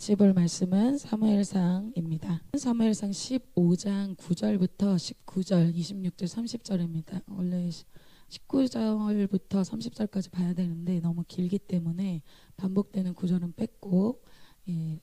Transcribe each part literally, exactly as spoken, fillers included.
같이 볼 말씀은 사무엘상입니다. 사무엘상 십오 장 구 절부터 십구 절, 이십육 절, 삼십 절입니다. 원래 십구 절부터 삼십 절까지 봐야 되는데 너무 길기 때문에 반복되는 구절은 뺐고 예,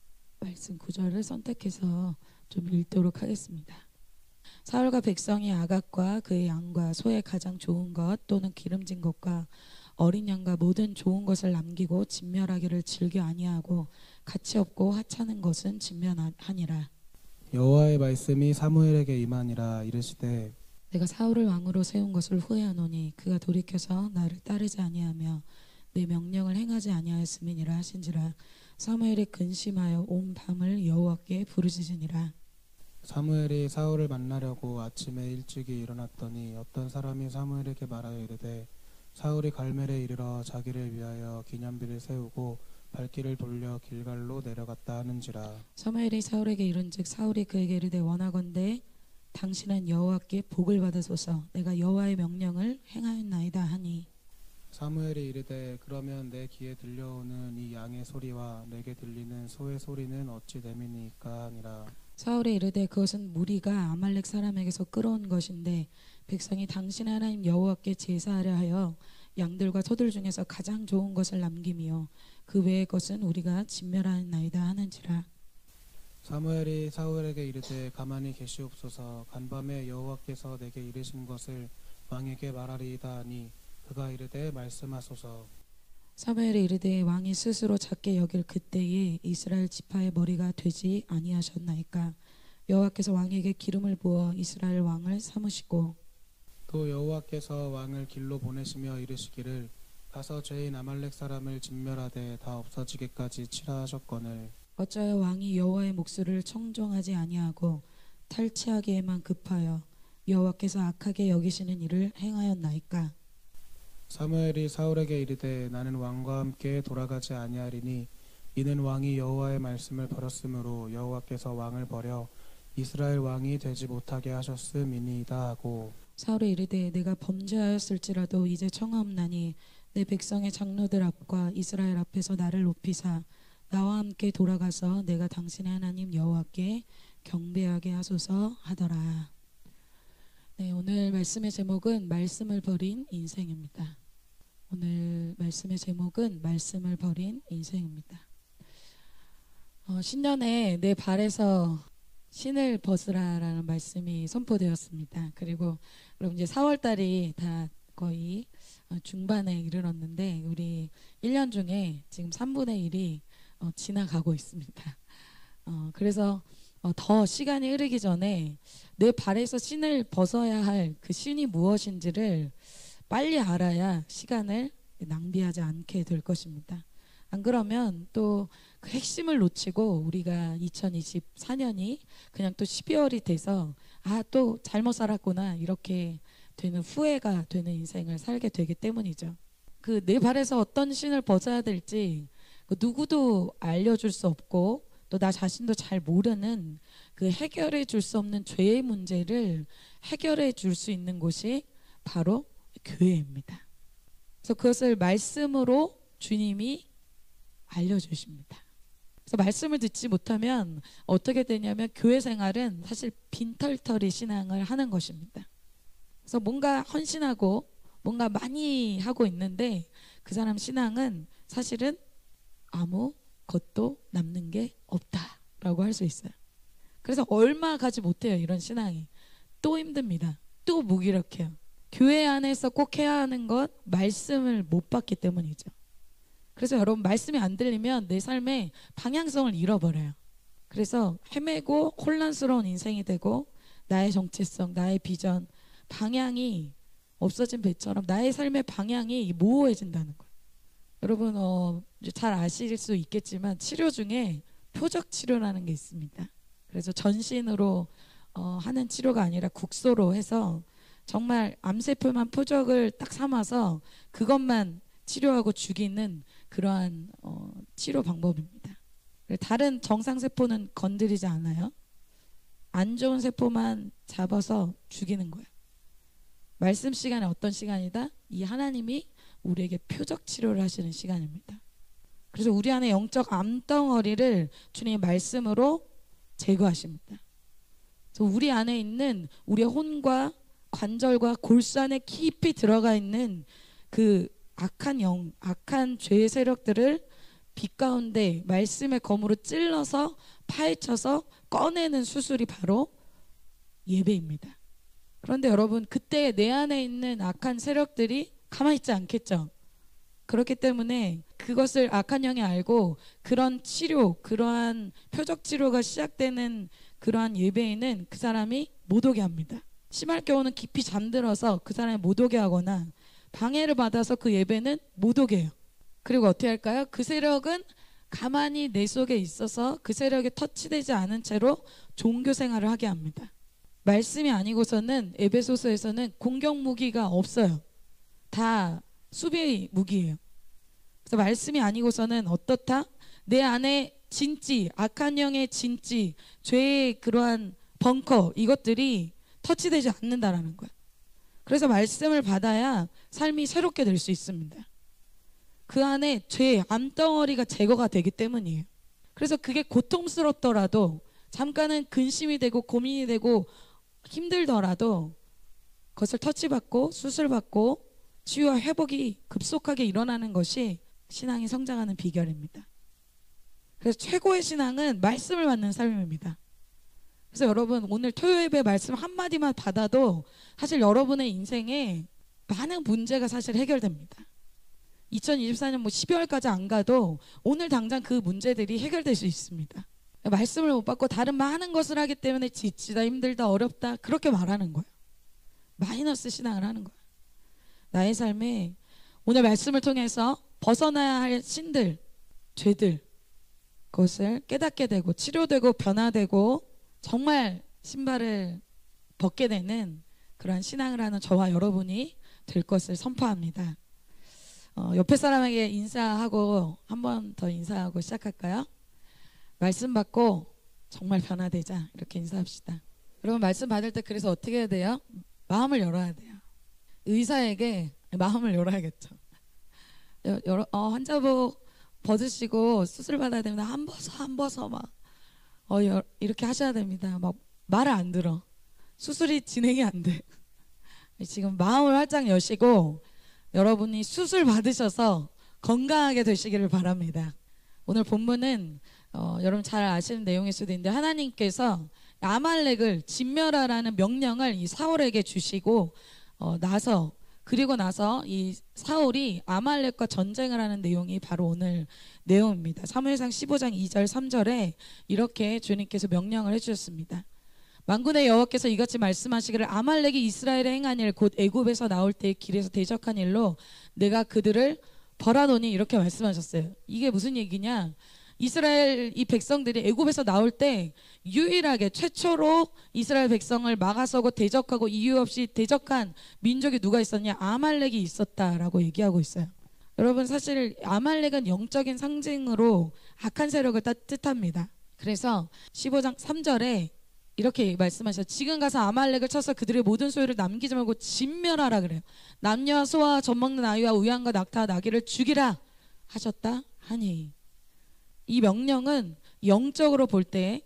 말씀 구절을 선택해서 좀 읽도록 하겠습니다. 사울과 백성이 아각과 그의 양과 소의 가장 좋은 것 또는 기름진 것과 어린 양과 모든 좋은 것을 남기고 진멸하기를 즐겨 아니하고 가치 없고 하찮은 것은 진멸하니라. 여호와의 말씀이 사무엘에게 임하니라. 이르시되 내가 사울을 왕으로 세운 것을 후회하노니 그가 돌이켜서 나를 따르지 아니하며 내 명령을 행하지 아니하였음이니라 하신지라. 사무엘이 근심하여 온 밤을 여호와께 부르짖으니라. 사무엘이 사울을 만나려고 아침에 일찍이 일어났더니 어떤 사람이 사무엘에게 말하여 이르되 사울이 갈멜에 이르러 자기를 위하여 기념비를 세우고 발길을 돌려 길갈로 내려갔다 하는지라. 사무엘이 사울에게 이른즉 사울이 그에게 이르되 원하건대 당신은 여호와께 복을 받으소서. 내가 여호와의 명령을 행하였나이다 하니. 사무엘이 이르되 그러면 내 귀에 들려오는 이 양의 소리와 내게 들리는 소의 소리는 어찌 됨이니까 하니라. 사울이 이르되 그것은 무리가 아말렉 사람에게서 끌어온 것인데 백성이 당신 하나님 여호와께 제사하려 하여 양들과 소들 중에서 가장 좋은 것을 남김이요 그 외의 것은 우리가 진멸하였나이다 하는지라. 사무엘이 사울에게 이르되 가만히 계시옵소서. 간밤에 여호와께서 내게 이르신 것을 왕에게 말하리이다 하니 그가 이르되 말씀하소서. 사무엘이 이르되 왕이 스스로 작게 여길 그때에 이스라엘 지파의 머리가 되지 아니하셨나이까. 여호와께서 왕에게 기름을 부어 이스라엘 왕을 삼으시고 또 여호와께서 왕을 길로 보내시며 이르시기를 가서 죄인 아말렉 사람을 진멸하되 다 없어지게까지 치라 하셨거늘 어찌하여 왕이 여호와의 목소리를 청종하지 아니하고 탈취하기에만 급하여 여호와께서 악하게 여기시는 일을 행하였나이까. 사무엘이 사울에게 이르되 나는 왕과 함께 돌아가지 아니하리니 이는 왕이 여호와의 말씀을 버렸으므로 여호와께서 왕을 버려 이스라엘 왕이 되지 못하게 하셨음이니이다 하고. 사울이 이르되 내가 범죄하였을지라도 이제 청하옵나니 내 백성의 장로들 앞과 이스라엘 앞에서 나를 높이사 나와 함께 돌아가서 내가 당신의 하나님 여호와께 경배하게 하소서 하더라. 네, 오늘 말씀의 제목은 말씀을 버린 인생입니다. 오늘 말씀의 제목은 말씀을 버린 인생입니다. 어, 신년에 내 발에서 신을 벗으라라는 말씀이 선포되었습니다. 그리고 그럼 이제 사월달이 다 거의 중반에 이르렀는데 우리 일 년 중에 지금 삼분의 일이 어, 지나가고 있습니다. 어, 그래서 어, 더 시간이 흐르기 전에 내 발에서 신을 벗어야 할 그 신이 무엇인지를 빨리 알아야 시간을 낭비하지 않게 될 것입니다. 안 그러면 또 그 핵심을 놓치고 우리가 이천이십사 년이 그냥 또 십이월이 돼서 아, 또 잘못 살았구나 이렇게 되는 후회가 되는 인생을 살게 되기 때문이죠. 그 내 발에서 어떤 신을 벗어야 될지 그 누구도 알려줄 수 없고 또 나 자신도 잘 모르는 그 해결해 줄 수 없는 죄의 문제를 해결해 줄 수 있는 곳이 바로 교회입니다. 그래서 그것을 말씀으로 주님이 알려주십니다. 그래서 말씀을 듣지 못하면 어떻게 되냐면 교회 생활은 사실 빈털터리 신앙을 하는 것입니다. 그래서 뭔가 헌신하고 뭔가 많이 하고 있는데 그 사람 신앙은 사실은 아무 것도 남는 게 없다라고 할 수 있어요. 그래서 얼마 가지 못해요. 이런 신앙이 또 힘듭니다. 또 무기력해요. 교회 안에서 꼭 해야 하는 것 말씀을 못 받기 때문이죠. 그래서 여러분 말씀이 안 들리면 내 삶의 방향성을 잃어버려요. 그래서 헤매고 혼란스러운 인생이 되고 나의 정체성, 나의 비전, 방향이 없어진 배처럼 나의 삶의 방향이 모호해진다는 거예요. 여러분 어, 잘 아실 수 있겠지만 치료 중에 표적 치료라는 게 있습니다. 그래서 전신으로 어, 하는 치료가 아니라 국소로 해서 정말 암세포만 표적을 딱 삼아서 그것만 치료하고 죽이는 그러한 어, 치료 방법입니다. 다른 정상 세포는 건드리지 않아요. 안 좋은 세포만 잡아서 죽이는 거예요. 말씀 시간에 어떤 시간이다? 이 하나님이 우리에게 표적 치료를 하시는 시간입니다. 그래서 우리 안에 영적 암덩어리를 주님의 말씀으로 제거하십니다. 그래서 우리 안에 있는 우리의 혼과 관절과 골산에 깊이 들어가 있는 그 악한 영, 악한 죄의 세력들을 빛 가운데 말씀의 검으로 찔러서 파헤쳐서 꺼내는 수술이 바로 예배입니다. 그런데 여러분, 그때 내 안에 있는 악한 세력들이 가만히 있지 않겠죠. 그렇기 때문에 그것을 악한 영이 알고 그런 치료, 그러한 표적 치료가 시작되는 그러한 예배에는 그 사람이 못 오게 합니다. 심할 경우는 깊이 잠들어서 그 사람이 못 오게 하거나 방해를 받아서 그 예배는 못 오게 해요. 그리고 어떻게 할까요? 그 세력은 가만히 내 속에 있어서 그 세력에 터치되지 않은 채로 종교 생활을 하게 합니다. 말씀이 아니고서는 에베소서에서는 공격 무기가 없어요. 다 수비의 무기예요. 그래서 말씀이 아니고서는 어떻다? 내 안에 진지, 악한 영의 진지, 죄의 그러한 벙커, 이것들이 터치되지 않는다라는 거예요. 그래서 말씀을 받아야 삶이 새롭게 될 수 있습니다. 그 안에 죄의 암덩어리가 제거가 되기 때문이에요. 그래서 그게 고통스럽더라도, 잠깐은 근심이 되고 고민이 되고 힘들더라도 그것을 터치받고 수술받고 치유와 회복이 급속하게 일어나는 것이 신앙이 성장하는 비결입니다. 그래서 최고의 신앙은 말씀을 받는 삶입니다. 그래서 여러분, 오늘 토요 예배 말씀 한마디만 받아도 사실 여러분의 인생에 많은 문제가 사실 해결됩니다. 이천이십사 년 뭐 십이월까지 안 가도 오늘 당장 그 문제들이 해결될 수 있습니다. 말씀을 못 받고 다른 많은 것을 하기 때문에 지치다, 힘들다, 어렵다, 그렇게 말하는 거예요. 마이너스 신앙을 하는 거예요. 나의 삶에 오늘 말씀을 통해서 벗어나야 할 신들, 죄들, 그것을 깨닫게 되고 치료되고 변화되고 정말 신발을 벗게 되는 그러한 신앙을 하는 저와 여러분이 될 것을 선포합니다. 어, 옆에 사람에게 인사하고 한 번 더 인사하고 시작할까요? 말씀 받고 정말 변화되자, 이렇게 인사합시다. 여러분, 말씀 받을 때 그래서 어떻게 해야 돼요? 마음을 열어야 돼요. 의사에게 마음을 열어야겠죠. 여, 여러, 어, 환자복 벗으시고 수술 받아야 됩니다. 한 벗어 한 벗어 막 어, 여, 이렇게 하셔야 됩니다. 막 말을 안 들어. 수술이 진행이 안 돼. 지금 마음을 활짝 여시고 여러분이 수술 받으셔서 건강하게 되시기를 바랍니다. 오늘 본문은 어, 여러분 잘 아시는 내용일 수도 있는데, 하나님께서 아말렉을 진멸하라는 명령을 이 사울에게 주시고 어, 나서 그리고 나서 이 사울이 아말렉과 전쟁을 하는 내용이 바로 오늘 내용입니다. 사무엘상 십오 장 이 절 삼 절에 이렇게 주님께서 명령을 해주셨습니다. 만군의 여호와께서 이같이 말씀하시기를, 아말렉이 이스라엘에 행한 일, 곧 애굽에서 나올 때 길에서 대적한 일로 내가 그들을 벌하노니, 이렇게 말씀하셨어요. 이게 무슨 얘기냐? 이스라엘 이 백성들이 애굽에서 나올 때 유일하게 최초로 이스라엘 백성을 막아서고 대적하고 이유 없이 대적한 민족이 누가 있었냐? 아말렉이 있었다라고 얘기하고 있어요. 여러분, 사실 아말렉은 영적인 상징으로 악한 세력을 뜻합니다. 그래서 십오 장 삼 절에 이렇게 말씀하셨어요. 지금 가서 아말렉을 쳐서 그들의 모든 소유를 남기지 말고 진멸하라 그래요. 남녀와 소와 젖먹는 아이와 우양과 낙타와 나귀를 죽이라 하셨다 하니, 이 명령은 영적으로 볼 때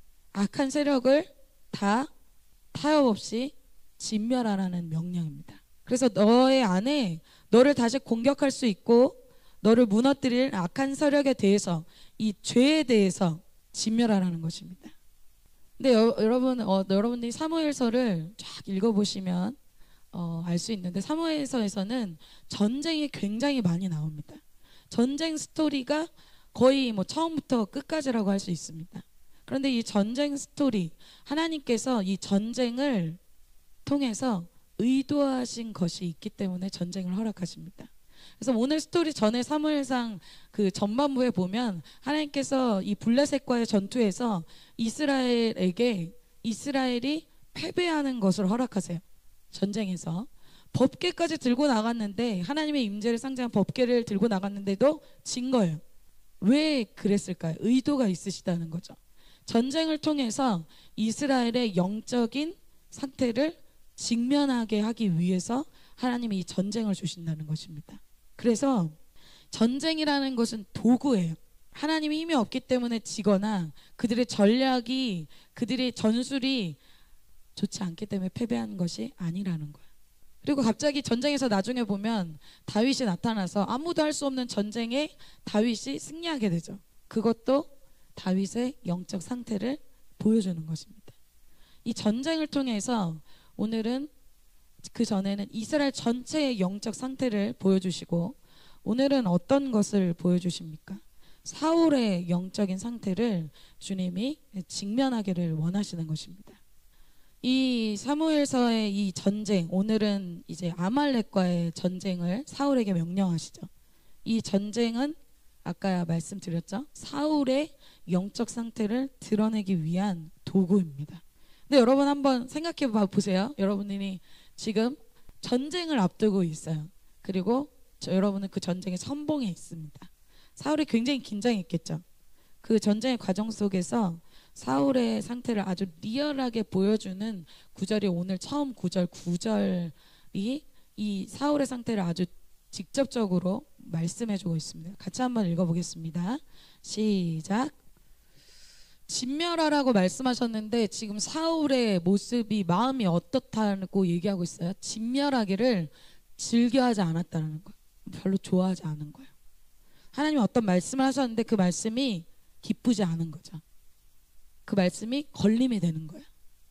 악한 세력을 다 타협 없이 진멸하라는 명령입니다. 그래서 너의 안에 너를 다시 공격할 수 있고 너를 무너뜨릴 악한 세력에 대해서, 이 죄에 대해서 진멸하라는 것입니다. 근데 여, 여러분, 어, 여러분들이 사무엘서를 쫙 읽어보시면 어, 알 수 있는데, 사무엘서에서는 전쟁이 굉장히 많이 나옵니다. 전쟁 스토리가 거의 뭐 처음부터 끝까지라고 할 수 있습니다. 그런데 이 전쟁 스토리, 하나님께서 이 전쟁을 통해서 의도하신 것이 있기 때문에 전쟁을 허락하십니다. 그래서 오늘 스토리 전에 사무엘상 그 전반부에 보면 하나님께서 이 블레셋과의 전투에서 이스라엘에게 이스라엘이 패배하는 것을 허락하세요. 전쟁에서 법궤까지 들고 나갔는데, 하나님의 임재를 상징한 법궤를 들고 나갔는데도 진 거예요. 왜 그랬을까요? 의도가 있으시다는 거죠. 전쟁을 통해서 이스라엘의 영적인 상태를 직면하게 하기 위해서 하나님이 이 전쟁을 주신다는 것입니다. 그래서 전쟁이라는 것은 도구예요. 하나님이 힘이 없기 때문에 지거나 그들의 전략이 그들의 전술이 좋지 않기 때문에 패배한 것이 아니라는 거예요. 그리고 갑자기 전쟁에서 나중에 보면 다윗이 나타나서 아무도 할 수 없는 전쟁에 다윗이 승리하게 되죠. 그것도 다윗의 영적 상태를 보여주는 것입니다. 이 전쟁을 통해서 오늘은 그 전에는 이스라엘 전체의 영적 상태를 보여주시고 오늘은 어떤 것을 보여주십니까? 사울의 영적인 상태를 주님이 직면하기를 원하시는 것입니다. 이 사무엘서의 이 전쟁, 오늘은 이제 아말렉과의 전쟁을 사울에게 명령하시죠. 이 전쟁은 아까 말씀드렸죠. 사울의 영적 상태를 드러내기 위한 도구입니다. 근데 여러분 한번 생각해 봐 보세요. 여러분들이 지금 전쟁을 앞두고 있어요. 그리고 저, 여러분은 그 전쟁의 선봉에 있습니다. 사울이 굉장히 긴장했겠죠. 그 전쟁의 과정 속에서 사울의 상태를 아주 리얼하게 보여주는 구절이 오늘 처음 구절 구절이 이 사울의 상태를 아주 직접적으로 말씀해주고 있습니다. 같이 한번 읽어보겠습니다. 시작. 진멸하라고 말씀하셨는데 지금 사울의 모습이 마음이 어떻다고 얘기하고 있어요. 진멸하기를 즐겨하지 않았다는 거예요. 별로 좋아하지 않은 거예요. 하나님이 어떤 말씀을 하셨는데 그 말씀이 기쁘지 않은 거죠. 그 말씀이 걸림이 되는 거예요.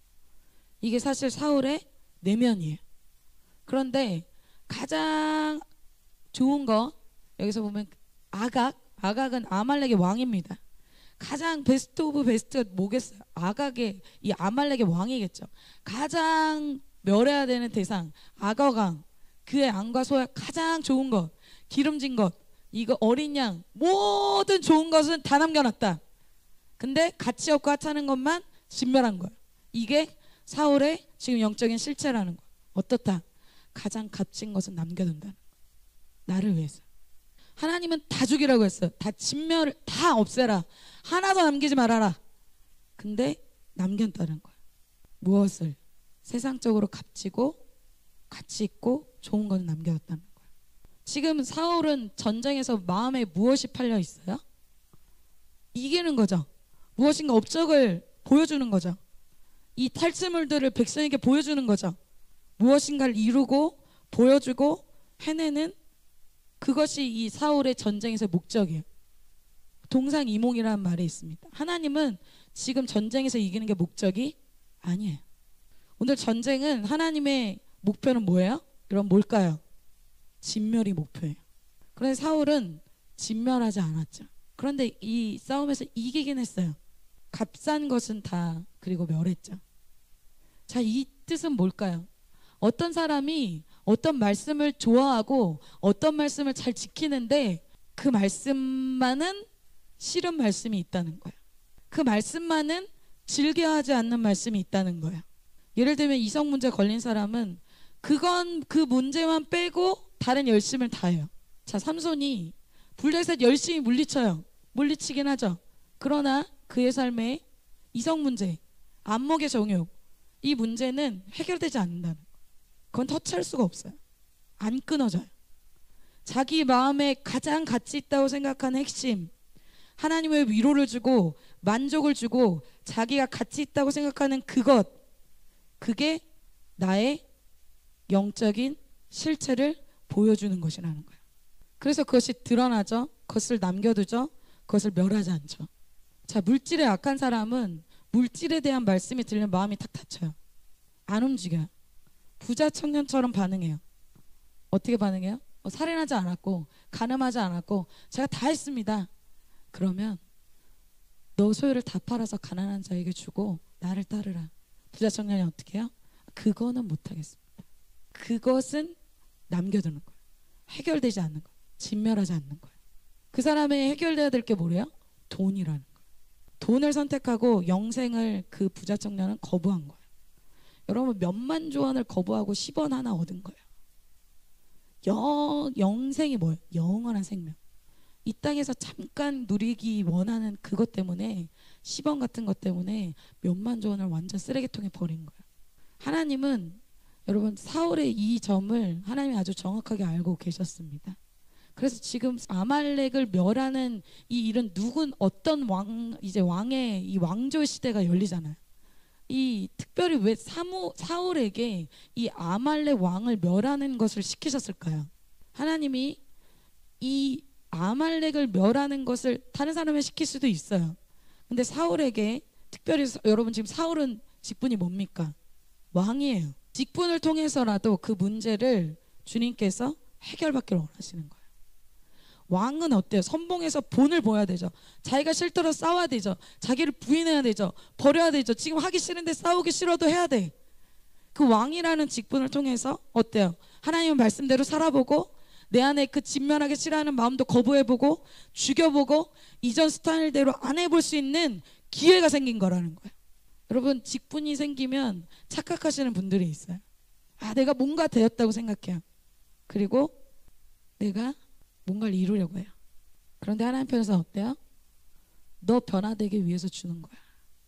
이게 사실 사울의 내면이에요. 그런데 가장 좋은 거 여기서 보면 아각, 아각은 아말렉의 왕입니다. 가장 베스트 오브 베스트가 뭐겠어요? 아각의 이 아말렉의 왕이겠죠. 가장 멸해야 되는 대상 아각왕, 그의 안과 소야 가장 좋은 것, 기름진 것, 이거 어린 양 모든 좋은 것은 다 남겨놨다. 근데 가치 없고 하찮은 것만 진멸한 거예요. 이게 사울의 지금 영적인 실체라는 거예요. 어떻다? 가장 값진 것은 남겨둔다는 거예요. 나를 위해서. 하나님은 다 죽이라고 했어요. 다 진멸을 다 없애라. 하나도 남기지 말아라. 근데 남겼다는 거예요. 무엇을? 세상적으로 값지고 가치 있고 좋은 것은 남겨뒀다는 거예요. 지금 사울은 전쟁에서 마음에 무엇이 팔려 있어요? 이기는 거죠. 무엇인가 업적을 보여주는 거죠. 이 탈취물들을 백성에게 보여주는 거죠. 무엇인가를 이루고 보여주고 해내는 그것이 이 사울의 전쟁에서의 목적이에요. 동상이몽이라는 말이 있습니다. 하나님은 지금 전쟁에서 이기는 게 목적이 아니에요. 오늘 전쟁은 하나님의 목표는 뭐예요? 그럼 뭘까요? 진멸이 목표예요. 그런데 사울은 진멸하지 않았죠. 그런데 이 싸움에서 이기긴 했어요. 값싼 것은 다 그리고 멸했죠. 자, 이 뜻은 뭘까요? 어떤 사람이 어떤 말씀을 좋아하고 어떤 말씀을 잘 지키는데 그 말씀만은 싫은 말씀이 있다는 거예요. 그 말씀만은 즐겨하지 않는 말씀이 있다는 거예요. 예를 들면 이성 문제 걸린 사람은 그건 그 문제만 빼고 다른 열심을 다해요. 자, 삼손이 블레셋 열심히 물리쳐요. 물리치긴 하죠. 그러나 그의 삶에 이성 문제, 안목의 정욕, 이 문제는 해결되지 않는다는 거예요. 그건 터치할 수가 없어요. 안 끊어져요. 자기 마음에 가장 가치 있다고 생각하는 핵심, 하나님의 위로를 주고 만족을 주고 자기가 가치 있다고 생각하는 그것, 그게 나의 영적인 실체를 보여주는 것이라는 거예요. 그래서 그것이 드러나죠. 그것을 남겨두죠. 그것을 멸하지 않죠. 자, 물질에 약한 사람은 물질에 대한 말씀이 들리면 마음이 탁 닫혀요. 안 움직여요. 부자 청년처럼 반응해요. 어떻게 반응해요? 어, 살인하지 않았고 간음하지 않았고 제가 다 했습니다. 그러면 너 소유를 다 팔아서 가난한 자에게 주고 나를 따르라. 부자 청년이 어떻게 해요? 그거는 못하겠습니다. 그것은 남겨두는 거예요. 해결되지 않는 거예요. 진멸하지 않는 거예요. 그 사람의 해결돼야 될 게 뭐래요? 돈이라는 거예요. 돈을 선택하고 영생을 그 부자 청년은 거부한 거예요. 여러분 몇만 조원을 거부하고 십 원 하나 얻은 거예요. 영, 영생이 뭐예요? 영원한 생명. 이 땅에서 잠깐 누리기 원하는 그것 때문에 십 원 같은 것 때문에 몇만 조원을 완전 쓰레기통에 버린 거예요. 하나님은 여러분 사울의 이 점을 하나님이 아주 정확하게 알고 계셨습니다. 그래서 지금 아말렉을 멸하는 이 일은 누군 어떤 왕 이제 왕의 이 왕조 시대가 열리잖아요. 이 특별히 왜 사무, 사울에게 이 아말렉 왕을 멸하는 것을 시키셨을까요? 하나님이 이 아말렉을 멸하는 것을 다른 사람에 시킬 수도 있어요. 근데 사울에게 특별히 여러분 지금 사울은 직분이 뭡니까? 왕이에요. 직분을 통해서라도 그 문제를 주님께서 해결받기를 원하시는 거예요. 왕은 어때요? 선봉에서 본을 보여야 되죠. 자기가 싫더라도 싸워야 되죠. 자기를 부인해야 되죠. 버려야 되죠. 지금 하기 싫은데 싸우기 싫어도 해야 돼. 그 왕이라는 직분을 통해서 어때요? 하나님의 말씀대로 살아보고 내 안에 그 진멸하기 싫어하는 마음도 거부해보고 죽여보고 이전 스타일대로 안 해볼 수 있는 기회가 생긴 거라는 거예요. 여러분 직분이 생기면 착각하시는 분들이 있어요. 아 내가 뭔가 되었다고 생각해요. 그리고 내가 뭔가를 이루려고 해요. 그런데 하나님 편에서 어때요? 너 변화되기 위해서 주는 거야.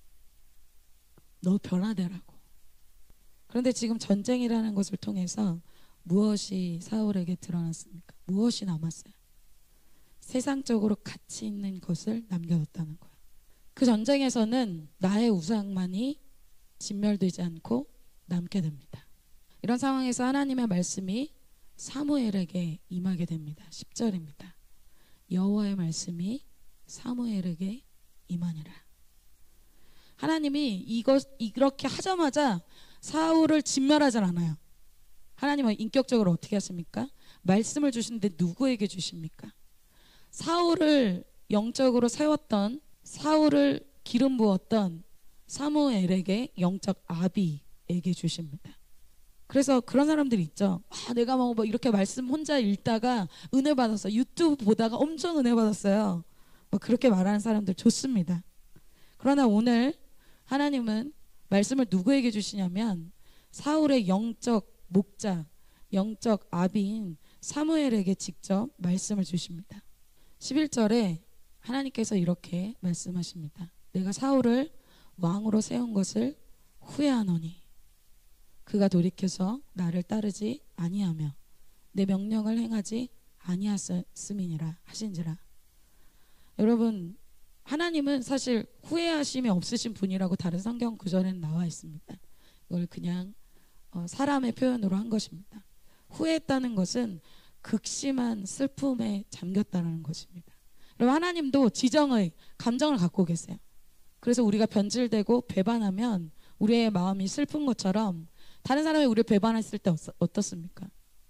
너 변화되라고. 그런데 지금 전쟁이라는 것을 통해서 무엇이 사울에게 드러났습니까? 무엇이 남았어요? 세상적으로 가치 있는 것을 남겨뒀다는 거예요. 그 전쟁에서는 나의 우상만이 진멸되지 않고 남게 됩니다. 이런 상황에서 하나님의 말씀이 사무엘에게 임하게 됩니다. 십 절입니다. 여호와의 말씀이 사무엘에게 임하니라. 하나님이 이것 이렇게 하자마자 사울을 진멸하지 않아요. 하나님은 인격적으로 어떻게 하십니까? 말씀을 주시는데 누구에게 주십니까? 사울을 영적으로 세웠던, 사울을 기름 부었던 사무엘에게 영적 아비에게 주십니다. 그래서 그런 사람들이 있죠. 아, 내가 뭐 이렇게 말씀 혼자 읽다가 은혜 받았어. 유튜브 보다가 엄청 은혜 받았어요. 뭐 그렇게 말하는 사람들 좋습니다. 그러나 오늘 하나님은 말씀을 누구에게 주시냐면 사울의 영적 목자, 영적 아비인 사무엘에게 직접 말씀을 주십니다. 십일 절에 하나님께서 이렇게 말씀하십니다. 내가 사울을 왕으로 세운 것을 후회하노니 그가 돌이켜서 나를 따르지 아니하며 내 명령을 행하지 아니하였음이니라 하신지라. 여러분 하나님은 사실 후회하심이 없으신 분이라고 다른 성경 구절에는 나와 있습니다. 이걸 그냥 어, 사람의 표현으로 한 것입니다. 후회했다는 것은 극심한 슬픔에 잠겼다는 것입니다. 여러분 하나님도 지정의 감정을 갖고 계세요. 그래서 우리가 변질되고 배반하면 우리의 마음이 슬픈 것처럼 다른 사람이 우리를 배반했을 때 어떻습니까?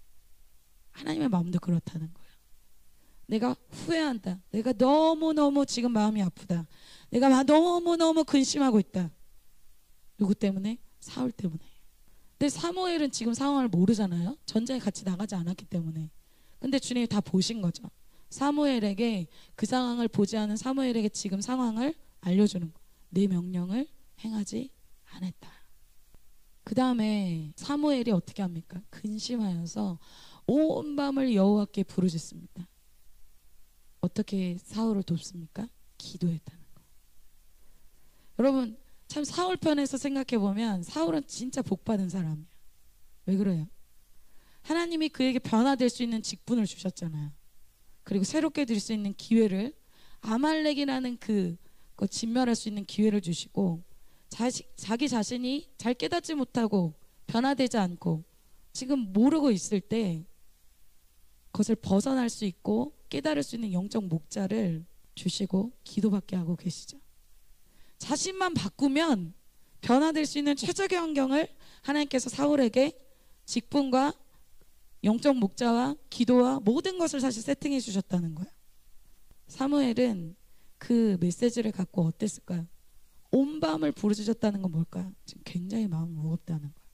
하나님의 마음도 그렇다는 거예요. 내가 후회한다. 내가 너무너무 지금 마음이 아프다. 내가 너무너무 근심하고 있다. 누구 때문에? 사울 때문에. 근데 사무엘은 지금 상황을 모르잖아요. 전쟁에 같이 나가지 않았기 때문에. 근데 주님이 다 보신 거죠. 사무엘에게 그 상황을 보지 않은 사무엘에게 지금 상황을 알려주는 거. 내 명령을 행하지 않았다. 그 다음에 사무엘이 어떻게 합니까? 근심하여서 온 밤을 여호와께 부르짖습니다. 어떻게 사울을 돕습니까? 기도했다는 거. 여러분 참 사울 편에서 생각해 보면 사울은 진짜 복받은 사람이에요. 왜 그래요? 하나님이 그에게 변화될 수 있는 직분을 주셨잖아요. 그리고 새롭게 드릴 수 있는 기회를, 아말렉이라는 그, 그 진멸할 수 있는 기회를 주시고 자시, 자기 자신이 잘 깨닫지 못하고 변화되지 않고 지금 모르고 있을 때 그것을 벗어날 수 있고 깨달을 수 있는 영적 목자를 주시고 기도받게 하고 계시죠. 자신만 바꾸면 변화될 수 있는 최적의 환경을 하나님께서 사울에게 직분과 영적 목자와 기도와 모든 것을 사실 세팅해 주셨다는 거예요. 사무엘은 그 메시지를 갖고 어땠을까요? 온 밤을 부르짖었다는 건 뭘까요? 지금 굉장히 마음이 무겁다는 거예요.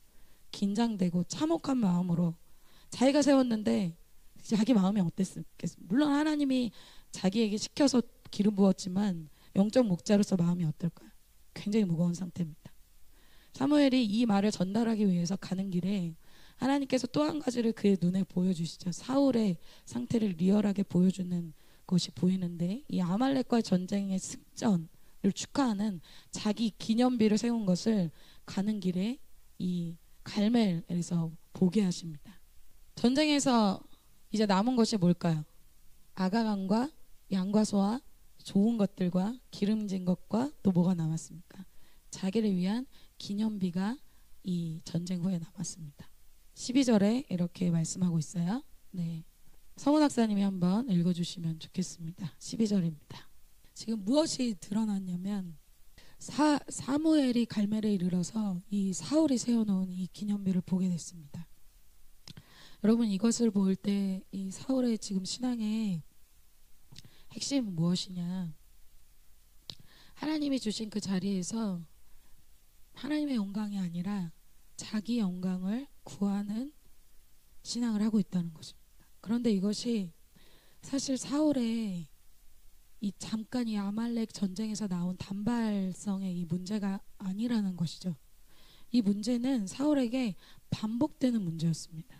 긴장되고 참혹한 마음으로 자기가 세웠는데 자기 마음이 어땠겠어요? 물론 하나님이 자기에게 시켜서 기름 부었지만 영적 목자로서 마음이 어떨까요? 굉장히 무거운 상태입니다. 사무엘이 이 말을 전달하기 위해서 가는 길에 하나님께서 또 한 가지를 그의 눈에 보여주시죠. 사울의 상태를 리얼하게 보여주는 것이 보이는데 이 아말렉과의 전쟁의 승전을 축하하는 자기 기념비를 세운 것을 가는 길에 이 갈멜에서 보게 하십니다. 전쟁에서 이제 남은 것이 뭘까요? 아가강과 양과 소와 좋은 것들과 기름진 것과 또 뭐가 남았습니까? 자기를 위한 기념비가 이 전쟁 후에 남았습니다. 십이 절에 이렇게 말씀하고 있어요. 네, 성훈 학사님이 한번 읽어주시면 좋겠습니다. 십이 절입니다. 지금 무엇이 드러났냐면 사, 사무엘이 갈멜에 이르러서 이 사울이 세워놓은 이 기념비를 보게 됐습니다. 여러분, 이것을 볼 때 이 사울의 지금 신앙의 핵심은 무엇이냐? 하나님이 주신 그 자리에서 하나님의 영광이 아니라 자기 영광을 구하는 신앙을 하고 있다는 것입니다. 그런데 이것이 사실 사울의 이 잠깐 이 아말렉 전쟁에서 나온 단발성의 이 문제가 아니라는 것이죠. 이 문제는 사울에게 반복되는 문제였습니다.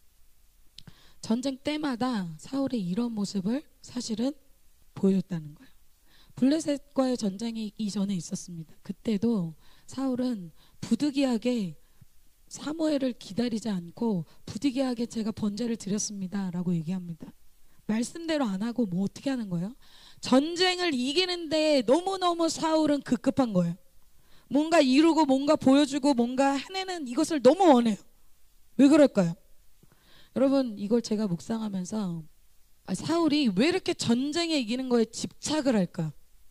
전쟁 때마다 사울이 이런 모습을 사실은 보여줬다는 거예요. 블레셋과의 전쟁이 이전에 있었습니다. 그때도 사울은 부득이하게 사무엘을 기다리지 않고 부득이하게 제가 번제를 드렸습니다 라고 얘기합니다. 말씀대로 안 하고 뭐 어떻게 하는 거예요? 전쟁을 이기는데 너무너무 사울은 급급한 거예요. 뭔가 이루고 뭔가 보여주고 뭔가 해내는 이것을 너무 원해요. 왜 그럴까요? 여러분, 이걸 제가 묵상하면서 아, 사울이 왜 이렇게 전쟁에 이기는 거에 집착을 할까?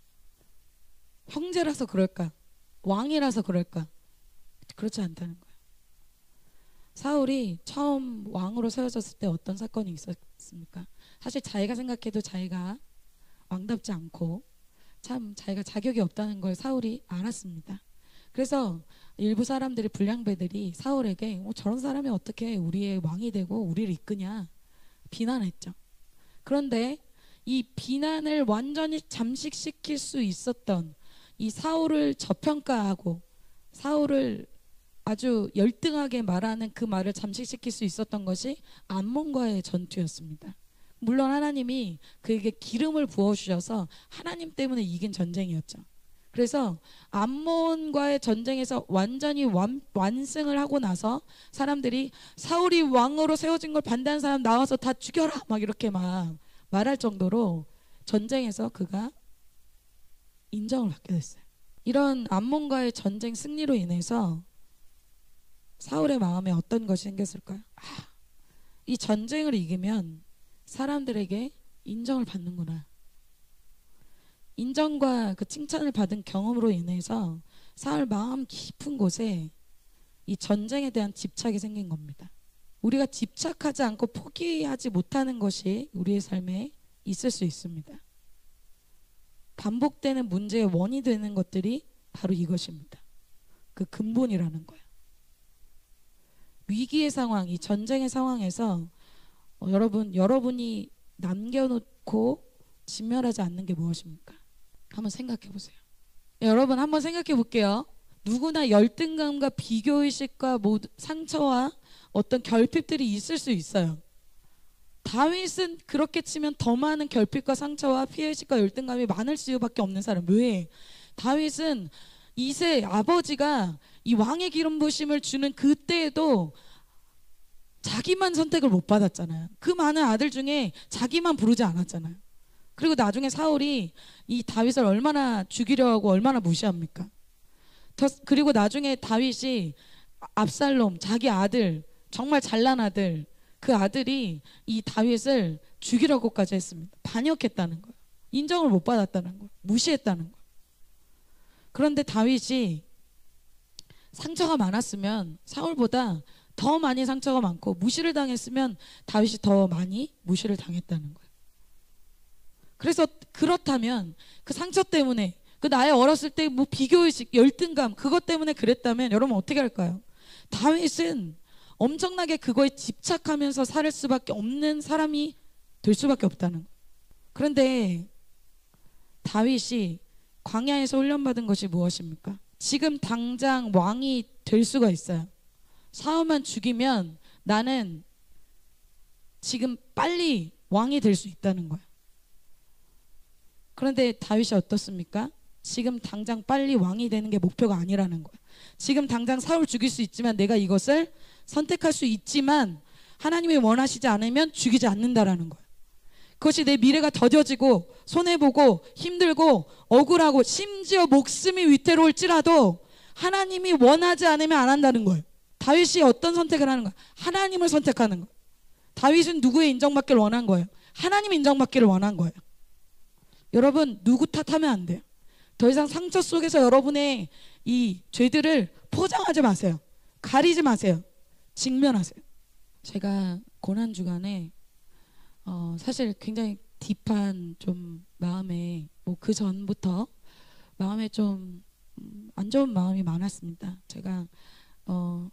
형제라서 그럴까? 왕이라서 그럴까? 그렇지 않다는 거예요. 사울이 처음 왕으로 세워졌을 때 어떤 사건이 있었습니까? 사실 자기가 생각해도 자기가 왕답지 않고 참 자기가 자격이 없다는 걸 사울이 알았습니다. 그래서 일부 사람들이, 불량배들이 사울에게 어, 저런 사람이 어떻게 우리의 왕이 되고 우리를 이끄냐 비난했죠. 그런데 이 비난을 완전히 잠식시킬 수 있었던 이 사울을 저평가하고 사울을 아주 열등하게 말하는 그 말을 잠식시킬 수 있었던 것이 암몬과의 전투였습니다. 물론 하나님이 그에게 기름을 부어주셔서 하나님 때문에 이긴 전쟁이었죠. 그래서 암몬과의 전쟁에서 완전히 완, 완승을 하고 나서 사람들이 사울이 왕으로 세워진 걸 반대하는 사람 나와서 다 죽여라 막 이렇게 막 말할 정도로 전쟁에서 그가 인정을 받게 됐어요. 이런 암몬과의 전쟁 승리로 인해서 사울의 마음에 어떤 것이 생겼을까요? 아, 이 전쟁을 이기면 사람들에게 인정을 받는구나. 인정과 그 칭찬을 받은 경험으로 인해서 사울 마음 깊은 곳에 이 전쟁에 대한 집착이 생긴 겁니다. 우리가 집착하지 않고 포기하지 못하는 것이 우리의 삶에 있을 수 있습니다. 반복되는 문제의 원인이 되는 것들이 바로 이것입니다. 그 근본이라는 거예요. 위기의 상황, 이 전쟁의 상황에서 어, 여러분, 여러분이 남겨놓고 진멸하지 않는 게 무엇입니까? 한번 생각해 보세요. 여러분 한번 생각해 볼게요. 누구나 열등감과 비교의식과 모두 상처와 어떤 결핍들이 있을 수 있어요. 다윗은 그렇게 치면 더 많은 결핍과 상처와 피해의식과 열등감이 많을 수밖에 없는 사람. 왜? 다윗은 이세 아버지가 이 왕의 기름 부심을 주는 그때에도 자기만 선택을 못 받았잖아요. 그 많은 아들 중에 자기만 부르지 않았잖아요. 그리고 나중에 사울이 이 다윗을 얼마나 죽이려 하고 얼마나 무시합니까? 더, 그리고 나중에 다윗이 압살롬, 자기 아들, 정말 잘난 아들, 그 아들이 이 다윗을 죽이려고까지 했습니다. 반역했다는 거예요. 인정을 못 받았다는 거예요. 무시했다는 거예요. 그런데 다윗이 상처가 많았으면 사울보다 더 많이 상처가 많고 무시를 당했으면 다윗이 더 많이 무시를 당했다는 거예요. 그래서 그렇다면 그 상처 때문에 그 나의 어렸을 때 뭐 비교의식, 열등감 그것 때문에 그랬다면 여러분 어떻게 할까요? 다윗은 엄청나게 그거에 집착하면서 살 수밖에 없는 사람이 될 수밖에 없다는 거예요. 그런데 다윗이 광야에서 훈련받은 것이 무엇입니까? 지금 당장 왕이 될 수가 있어요. 사울만 죽이면 나는 지금 빨리 왕이 될 수 있다는 거예요. 그런데 다윗이 어떻습니까? 지금 당장 빨리 왕이 되는 게 목표가 아니라는 거예요. 지금 당장 사울 죽일 수 있지만 내가 이것을 선택할 수 있지만 하나님이 원하시지 않으면 죽이지 않는다라는 거예요. 그것이 내 미래가 더뎌지고 손해보고 힘들고 억울하고 심지어 목숨이 위태로울지라도 하나님이 원하지 않으면 안 한다는 거예요. 다윗이 어떤 선택을 하는 거예요? 하나님을 선택하는 거예요. 다윗은 누구의 인정받기를 원한 거예요? 하나님 인정받기를 원한 거예요. 여러분, 누구 탓하면 안 돼요. 더 이상 상처 속에서 여러분의 이 죄들을 포장하지 마세요. 가리지 마세요. 직면하세요. 제가 고난주간에 어 사실 굉장히 딥한 좀 마음에 뭐 그 전부터 마음에 좀 안 좋은 마음이 많았습니다. 제가 어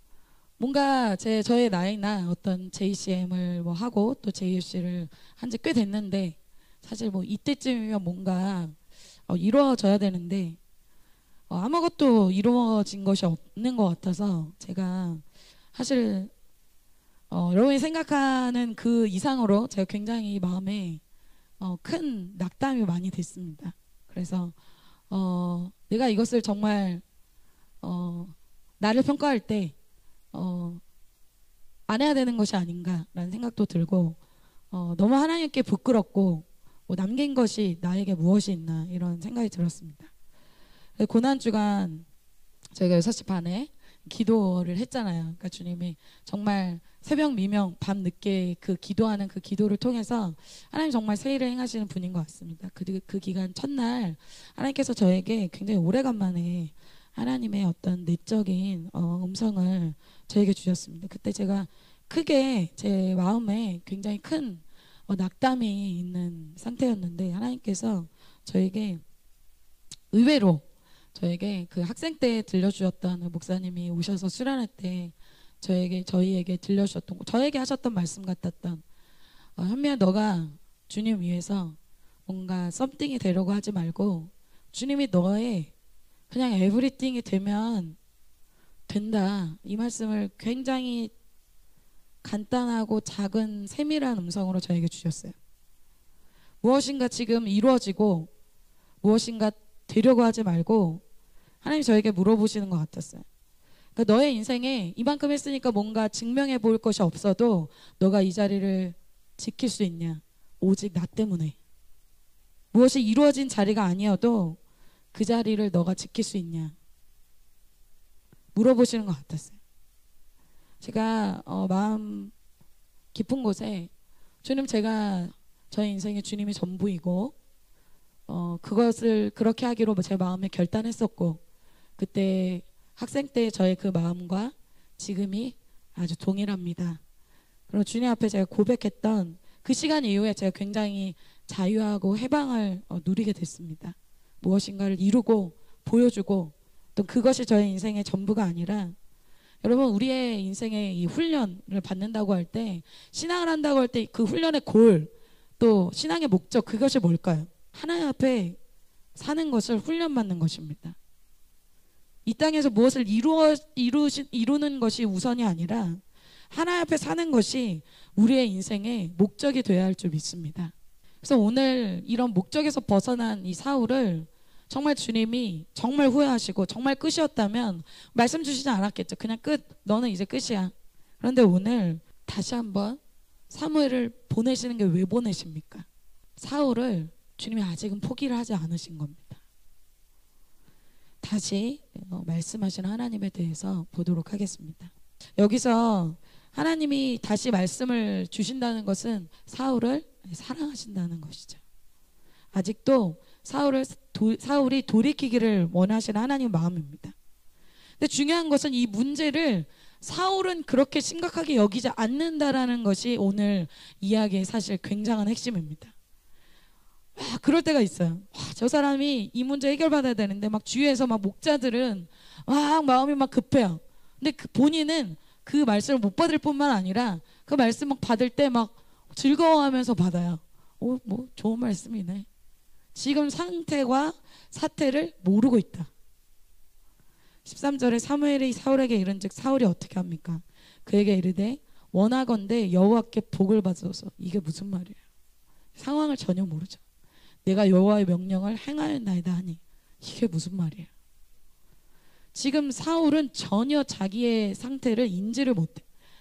뭔가 제 저의 나이나 어떤 제이씨엠을 뭐 하고 또 제이유씨를 한 지 꽤 됐는데 사실 뭐 이때쯤이면 뭔가 어 이루어져야 되는데 어 아무것도 이루어진 것이 없는 것 같아서 제가 사실 어 여러분이 생각하는 그 이상으로 제가 굉장히 마음에 어 큰 낙담이 많이 됐습니다. 그래서 어 내가 이것을 정말 어 나를 평가할 때 어 안 해야 되는 것이 아닌가라는 생각도 들고 어 너무 하나님께 부끄럽고 뭐 남긴 것이 나에게 무엇이 있나 이런 생각이 들었습니다. 고난주간 저희가 여섯 시 반에 기도를 했잖아요. 그러니까 주님이 정말 새벽 미명 밤 늦게 그 기도하는 그 기도를 통해서 하나님 정말 새 일을 행하시는 분인 것 같습니다. 그, 그 기간 첫날 하나님께서 저에게 굉장히 오래간만에 하나님의 어떤 내적인 어, 음성을 저에게 주셨습니다. 그때 제가 크게 제 마음에 굉장히 큰 어, 낙담이 있는 상태였는데 하나님께서 저에게 의외로 저에게 그 학생 때 들려주셨던 목사님이 오셔서 수련회 때 저에게 저희에게 들려주셨던 저에게 하셨던 말씀 같았던 어, 현미야 너가 주님 위해서 뭔가 썸띵이 되려고 하지 말고 주님이 너의 그냥 에브리띵이 되면 된다. 이 말씀을 굉장히 간단하고 작은 세밀한 음성으로 저에게 주셨어요. 무엇인가 지금 이루어지고 무엇인가 되려고 하지 말고 하나님 저에게 물어보시는 것 같았어요. 그러니까 너의 인생에 이만큼 했으니까 뭔가 증명해 볼 것이 없어도 너가 이 자리를 지킬 수 있냐? 오직 나 때문에. 무엇이 이루어진 자리가 아니어도 그 자리를 너가 지킬 수 있냐? 물어보시는 것 같았어요. 제가 어, 마음 깊은 곳에 주님 제가 저의 인생에 주님이 전부이고 어, 그것을 그렇게 하기로 제 마음에 결단했었고 그때 학생 때 저의 그 마음과 지금이 아주 동일합니다. 그리고 주님 앞에 제가 고백했던 그 시간 이후에 제가 굉장히 자유하고 해방을 어, 누리게 됐습니다. 무엇인가를 이루고 보여주고 또 그것이 저의 인생의 전부가 아니라 여러분 우리의 인생의 이 훈련을 받는다고 할 때 신앙을 한다고 할 때 그 훈련의 골 또 신앙의 목적 그것이 뭘까요? 하나님 앞에 사는 것을 훈련받는 것입니다. 이 땅에서 무엇을 이루어, 이루시, 이루는 것이 우선이 아니라 하나님 앞에 사는 것이 우리의 인생의 목적이 되어야 할 줄 믿습니다. 그래서 오늘 이런 목적에서 벗어난 이 사울을 정말 주님이 정말 후회하시고 정말 끝이었다면 말씀 주시지 않았겠죠. 그냥 끝. 너는 이제 끝이야. 그런데 오늘 다시 한번 사무엘을 보내시는 게 왜 보내십니까? 사울을 주님이 아직은 포기를 하지 않으신 겁니다. 다시 어, 말씀하시는 하나님에 대해서 보도록 하겠습니다. 여기서 하나님이 다시 말씀을 주신다는 것은 사울을 사랑하신다는 것이죠. 아직도 사울을 도, 사울이 돌이키기를 원하시는 하나님 마음입니다. 근데 중요한 것은 이 문제를 사울은 그렇게 심각하게 여기지 않는다라는 것이 오늘 이야기의 사실 굉장한 핵심입니다. 와, 그럴 때가 있어요. 와, 저 사람이 이 문제 해결받아야 되는데 막 주위에서 막 목자들은 막 마음이 막 급해요. 근데 그 본인은 그 말씀을 못 받을 뿐만 아니라 그 말씀 막 받을 때 막 즐거워하면서 받아요. 오, 뭐 좋은 말씀이네. 지금 상태와 사태를 모르고 있다. 십삼 절에 사무엘이 사울에게 이른즉 사울이 어떻게 합니까? 그에게 이르되 원하건대 여호와께 복을 받소서. 이게 무슨 말이에요? 상황을 전혀 모르죠. 내가 여호와의 명령을 행하였나이다 하니 이게 무슨 말이에요? 지금 사울은 전혀 자기의 상태를 인지를 못해.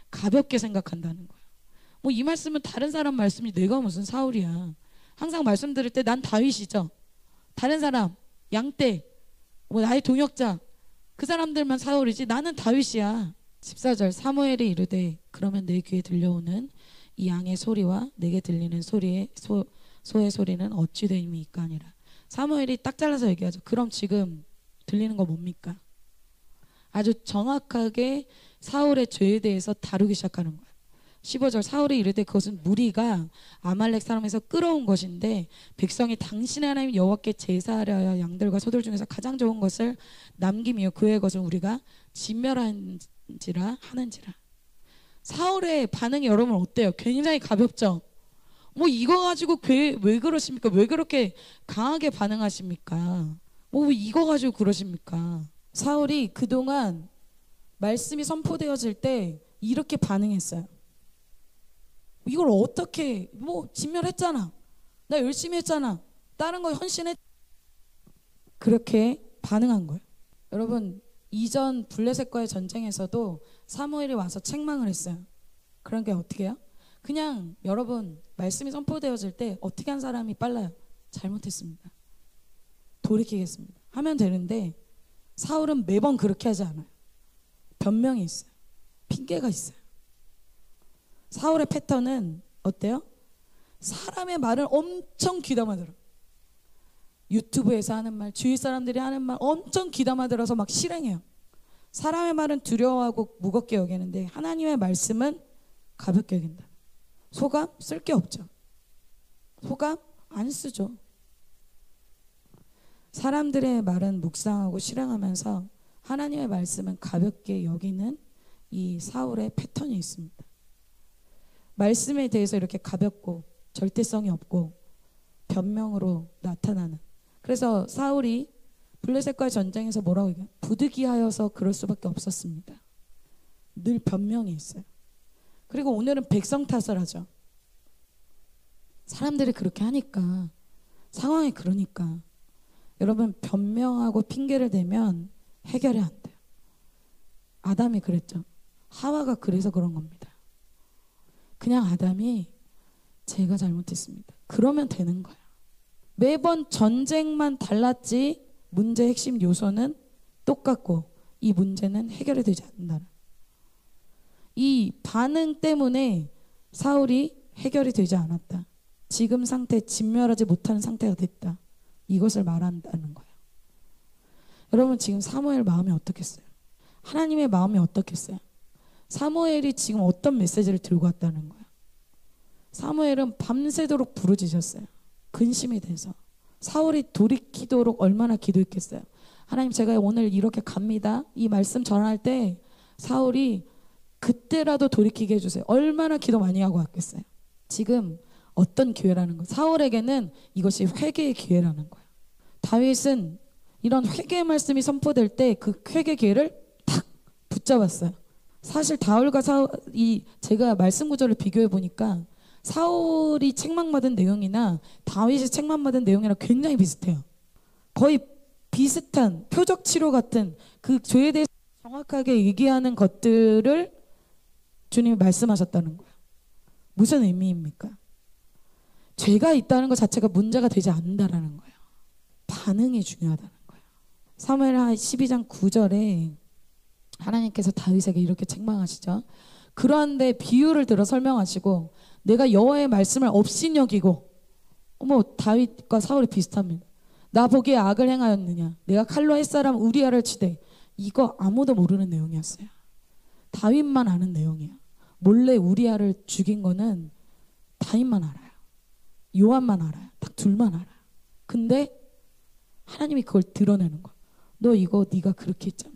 가볍게 생각한다는 거야. 뭐 이 말씀은 다른 사람 말씀이 내가 무슨 사울이야. 항상 말씀 들을 때 난 다윗이죠. 다른 사람 양떼 뭐 나의 동역자 그 사람들만 사울이지 나는 다윗이야. 십사 절 사무엘이 이르되 그러면 내 귀에 들려오는 이 양의 소리와 내게 들리는 소리의 소, 소의 소리는 어찌 되니까 아니라. 사무엘이 딱 잘라서 얘기하죠. 그럼 지금 들리는 거 뭡니까? 아주 정확하게 사울의 죄에 대해서 다루기 시작하는 거예요. 십오 절 사울이 이르되 그것은 무리가 아말렉 사람에서 끌어온 것인데 백성이 당신의 하나님 여호와께 제사하려 양들과 소들 중에서 가장 좋은 것을 남김이요 그의 것을 우리가 진멸한지라 하는지라. 사울의 반응이 여러분 어때요? 굉장히 가볍죠? 뭐 이거 가지고 왜, 왜 그러십니까? 왜 그렇게 강하게 반응하십니까? 뭐 이거 가지고 그러십니까? 사울이 그동안 말씀이 선포되어질 때 이렇게 반응했어요. 이걸 어떻게 뭐 진멸했잖아. 나 열심히 했잖아. 다른 거 헌신했. 그렇게 반응한 거예요. 여러분 이전 블레셋과의 전쟁에서도 사무엘이 와서 책망을 했어요. 그런 게 어떻게 해요? 그냥 여러분 말씀이 선포되어질 때 어떻게 한 사람이 빨라요? 잘못했습니다. 돌이키겠습니다. 하면 되는데 사울은 매번 그렇게 하지 않아요. 변명이 있어요. 핑계가 있어요. 사울의 패턴은 어때요? 사람의 말을 엄청 귀담아 들어. 유튜브에서 하는 말, 주위 사람들이 하는 말 엄청 귀담아 들어서 막 실행해요. 사람의 말은 두려워하고 무겁게 여기는데 하나님의 말씀은 가볍게 여긴다. 소감? 쓸 게 없죠. 소감? 안 쓰죠. 사람들의 말은 묵상하고 실행하면서 하나님의 말씀은 가볍게 여기는 이 사울의 패턴이 있습니다. 말씀에 대해서 이렇게 가볍고 절대성이 없고 변명으로 나타나는. 그래서 사울이 블레셋과의 전쟁에서 뭐라고 얘기해요? 부득이하여서 그럴 수밖에 없었습니다. 늘 변명이 있어요. 그리고 오늘은 백성 탓을 하죠. 사람들이 그렇게 하니까, 상황이 그러니까. 여러분 변명하고 핑계를 대면 해결이 안 돼요. 아담이 그랬죠. 하와가 그래서 그런 겁니다. 그냥 아담이 제가 잘못했습니다. 그러면 되는 거야. 매번 전쟁만 달랐지 문제의 핵심 요소는 똑같고 이 문제는 해결이 되지 않는다. 이 반응 때문에 사울이 해결이 되지 않았다. 지금 상태, 진멸하지 못하는 상태가 됐다. 이것을 말한다는 거예요. 여러분 지금 사무엘 마음이 어떻겠어요? 하나님의 마음이 어떻겠어요? 사무엘이 지금 어떤 메시지를 들고 왔다는 거예요? 사무엘은 밤새도록 부르짖었어요. 근심이 돼서. 사울이 돌이키도록 얼마나 기도했겠어요? 하나님 제가 오늘 이렇게 갑니다. 이 말씀 전할 때 사울이 그때라도 돌이키게 해주세요. 얼마나 기도 많이 하고 왔겠어요? 지금 어떤 기회라는 거예요? 사울에게는 이것이 회개의 기회라는 거예요. 다윗은 이런 회개의 말씀이 선포될 때 그 회개 기회를 탁 붙잡았어요. 사실 다윗과 사울, 이 제가 말씀 구절을 비교해 보니까 사울이 책망받은 내용이나 다윗이 책망받은 내용이랑 굉장히 비슷해요. 거의 비슷한 표적 치료 같은 그 죄에 대해서 정확하게 얘기하는 것들을 주님이 말씀하셨다는 거예요. 무슨 의미입니까? 죄가 있다는 것 자체가 문제가 되지 않는다라는 거예요. 반응이 중요하다는 거예요. 사무엘하 십이 장 구 절에 하나님께서 다윗에게 이렇게 책망하시죠. 그런데 비유를 들어 설명하시고 내가 여호와의 말씀을 업신여기고, 어머 다윗과 사울이 비슷합니다. 나 보기에 악을 행하였느냐, 내가 칼로 햇사람 우리아를 치되. 이거 아무도 모르는 내용이었어요. 다윗만 아는 내용이야. 몰래 우리아를 죽인 거는 다윗만 알아요. 요압만 알아요. 딱 둘만 알아요. 근데 하나님이 그걸 드러내는 거야. 너 이거 네가 그렇게 했잖아.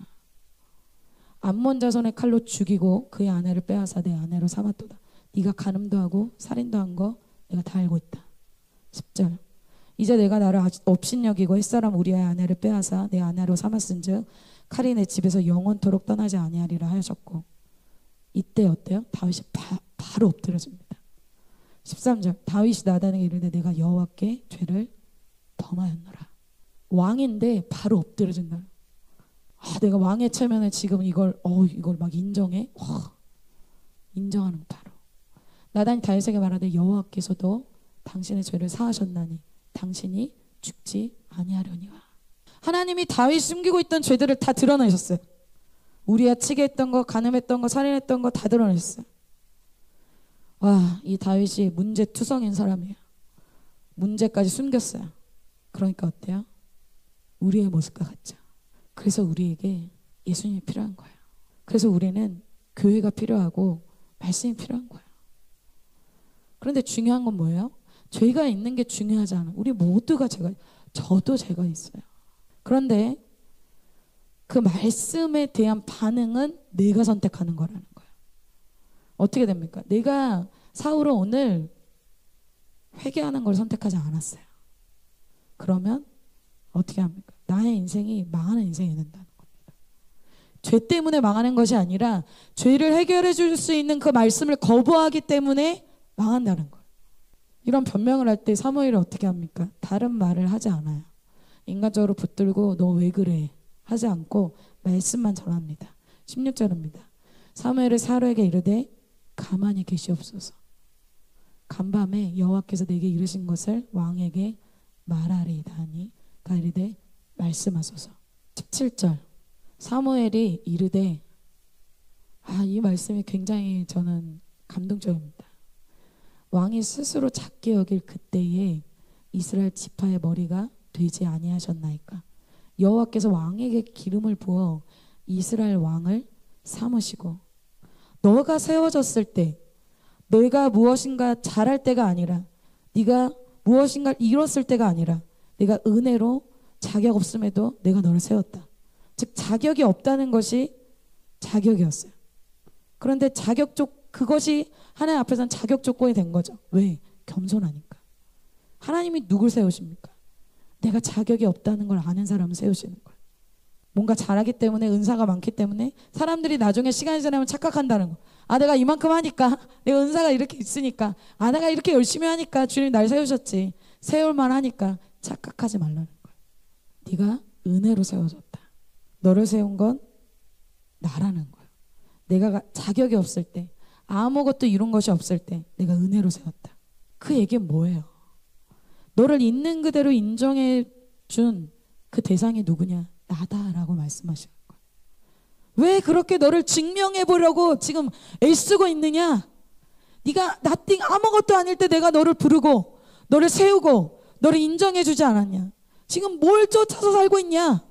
암몬 자손의 칼로 죽이고 그의 아내를 빼앗아 내 아내로 삼았도다. 네가 간음도 하고 살인도 한 거 내가 다 알고 있다. 십 절 이제 내가 나를 업신여기고 햇사람 우리아의 아내를 빼앗아 내 아내로 삼았은즉 칼이 내 집에서 영원토록 떠나지 아니하리라 하셨고. 이때 어때요? 다윗이 바, 바로 엎드려집니다. 십삼 절 다윗이 나단에게 이르되 내가 여호와께 죄를 범하였노라. 왕인데 바로 엎드려진다. 아, 내가 왕의 체면에 지금 이걸 어 이걸 막 인정해? 와, 인정하는 바로. 나단이 다윗에게 말하되 여호와께서도 당신의 죄를 사하셨나니 당신이 죽지 아니하려니와. 하나님이 다윗 숨기고 있던 죄들을 다 드러내셨어요. 우리야 치게 했던 거, 간음했던 거, 살인했던 거 다 드러내셨어요. 와, 이 다윗이 문제투성인 사람이에요. 문제까지 숨겼어요. 그러니까 어때요? 우리의 모습과 같죠. 그래서 우리에게 예수님이 필요한 거예요. 그래서 우리는 교회가 필요하고 말씀이 필요한 거예요. 그런데 중요한 건 뭐예요? 죄가 있는 게 중요하지 않아. 우리 모두가 죄가, 저도 죄가 있어요. 그런데 그 말씀에 대한 반응은 내가 선택하는 거라는 거예요. 어떻게 됩니까? 내가 사울은 오늘 회개하는 걸 선택하지 않았어요. 그러면 어떻게 합니까? 나의 인생이 망하는 인생이 된다는 겁니다. 죄 때문에 망하는 것이 아니라 죄를 해결해 줄 수 있는 그 말씀을 거부하기 때문에 망한다는 거예요. 이런 변명을 할 때 사무엘이 어떻게 합니까? 다른 말을 하지 않아요. 인간적으로 붙들고 너 왜 그래 하지 않고 말씀만 전합니다. 십육 절입니다. 사무엘이 사울에게 이르되 가만히 계시옵소서. 간밤에 여호와께서 내게 이르신 것을 왕에게 말하리이다 하니 가 이르되 말씀하소서. 십칠 절 사무엘이 이르되, 아, 이 말씀이 굉장히 저는 감동적입니다. 왕이 스스로 작게 여길 그때에 이스라엘 지파의 머리가 되지 아니하셨나이까. 여호와께서 왕에게 기름을 부어 이스라엘 왕을 삼으시고 너가 세워졌을 때 너가 무엇인가 잘할 때가 아니라 네가 무엇인가 이뤘을 때가 아니라 내가 은혜로 자격 없음에도 내가 너를 세웠다. 즉 자격이 없다는 것이 자격이었어요. 그런데 자격 쪽 그것이 하나님 앞에서는 자격 조건이 된 거죠. 왜? 겸손하니까. 하나님이 누굴 세우십니까? 내가 자격이 없다는 걸 아는 사람을 세우시는 거예요. 뭔가 잘하기 때문에 은사가 많기 때문에 사람들이 나중에 시간이 지나면 착각한다는 거. 아, 내가 이만큼 하니까, 내가 은사가 이렇게 있으니까, 아, 내가 이렇게 열심히 하니까 주님 날 세우셨지. 세울만 하니까 착각하지 말라는 거예요. 네가 은혜로 세워졌다. 너를 세운 건 나라는 거예요. 내가 자격이 없을 때, 아무것도 이룬 것이 없을 때 내가 은혜로 세웠다. 그 얘기는 뭐예요? 너를 있는 그대로 인정해 준 그 대상이 누구냐? 나다라고 말씀하시는 거예요. 왜 그렇게 너를 증명해 보려고 지금 애쓰고 있느냐? 네가 nothing 아무것도 아닐 때 내가 너를 부르고 너를 세우고 너를 인정해 주지 않았냐? 지금 뭘 쫓아서 살고 있냐?